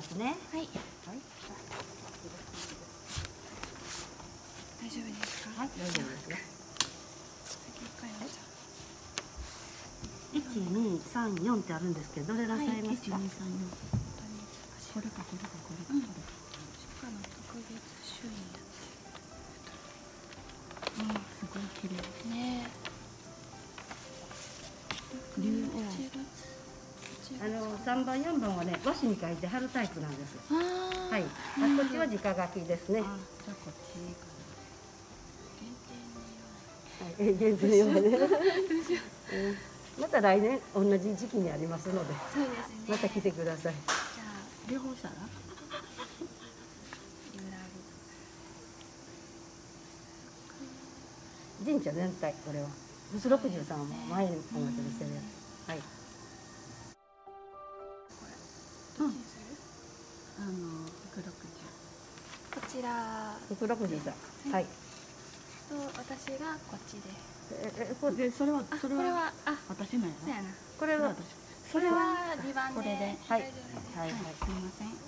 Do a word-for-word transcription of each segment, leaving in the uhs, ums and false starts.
ますね。 はい。 はい。 大丈夫ですか？ はい、大丈夫ですよ。一二三四ってあるんですけど、どれなさいますか？一二三四。これかこれかこれかこれか。 初夏の特別周囲だって。 うん、すごい綺麗。 ねえ。 竜王。あの三番四番はね、和紙に書いて貼るタイプなんです。 あはい。あ、こっちは直書きですね。あ、じゃあこっちかな。限定に。はい、限定にはね。また来年同じ時期にありますので。 そうですね。 また来てください。 じゃあ両方したら？神社全体これは。仏六十三は前にお祭りしてるやつ。はい。 どっちにする？ あの福六十。 こちら。 福六十さん。はい。 と私がこっちで。 ええこれそれはそれはあ私のやな。 そうやな。 これはそれは二番で。 これではいはいはい。 すみません。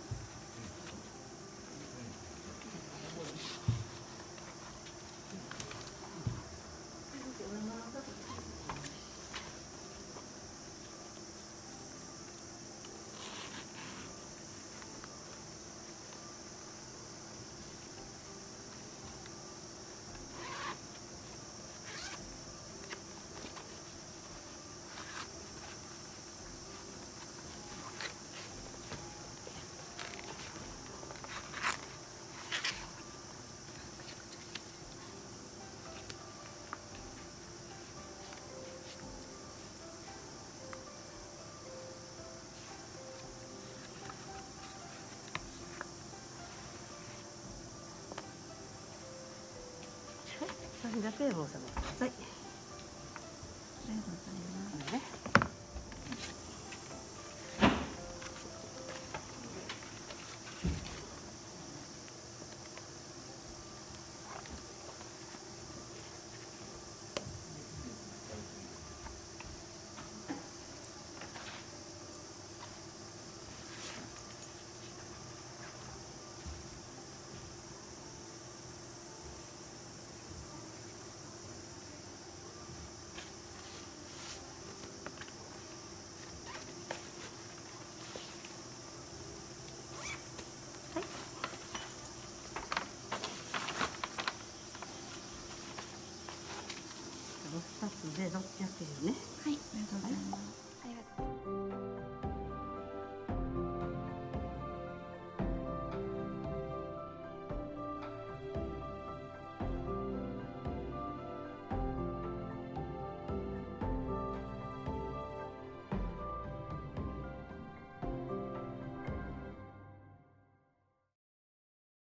三百円お納めください。ありがとうございます。ふたつでろっぴゃくえんね。